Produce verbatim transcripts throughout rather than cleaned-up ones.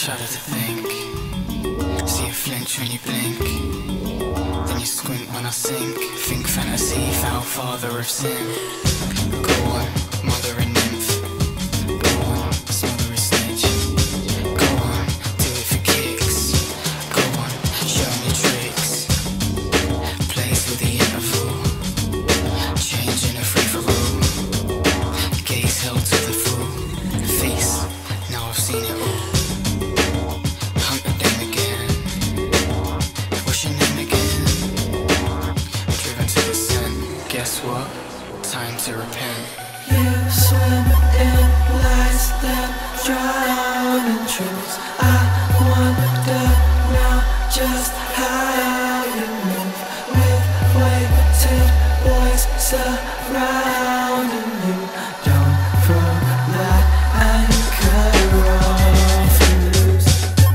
shudder to think. See you flinch when you blink, then you squint when I sink. Think fantasy, foul father of sin. Go on, mother and nymph. Go on, smother a snitch. Go on, do it for kicks. Go on, show me tricks. Plays with the interval, changing a free for all. Gaze held to the full face. Now I've seen it all. Hunt the dame again. What's your name again? Driven to the sun. Guess what? Time to repent. You swim in lies that drown in truths. I wonder now just how you move with weighted boys surrounding you. Don't throw that anchor off and loose.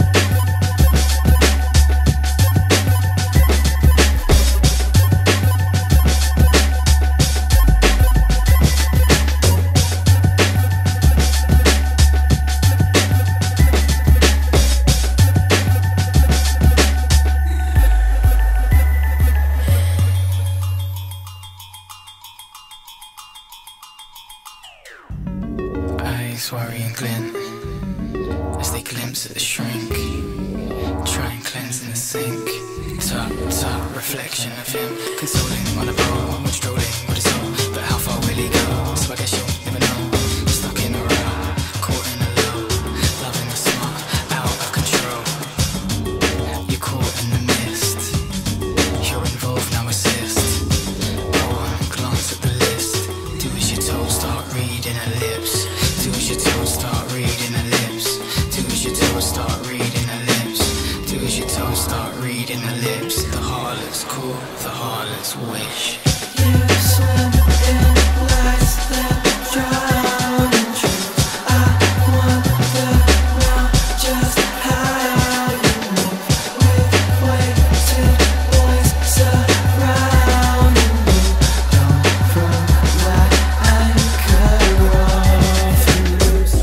Eyes worry and glint as they glimpse at the shrink. Try and cleanse in the sink. Tut, tut, reflection of him, consoling on a pole, strolling with his soul. But how far will he go? So I guess you'll never know. Stuck in a row, caught in a low, loving the smart, out of control. You're caught in the mist, you're involved, now assist. Go on, glance at the list. Do as you're told, start reading her lips. Do as you're told, start reading her lips. Do as you're told, start reading her lips. Do as you're told, start reading her lips. The harlot's call, the harlot's wish. You swim in lies that drown in truth. I wonder now just how you move with weighted boys surrounding you. Don't throw that anchor off and loose.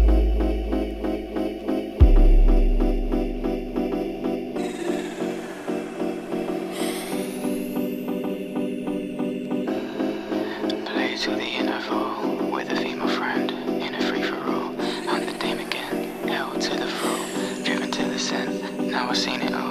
Play to the interval with a female friend in a free for all. Hunt the dame again, held to the floor, driven to the scent. Now I've seen it all.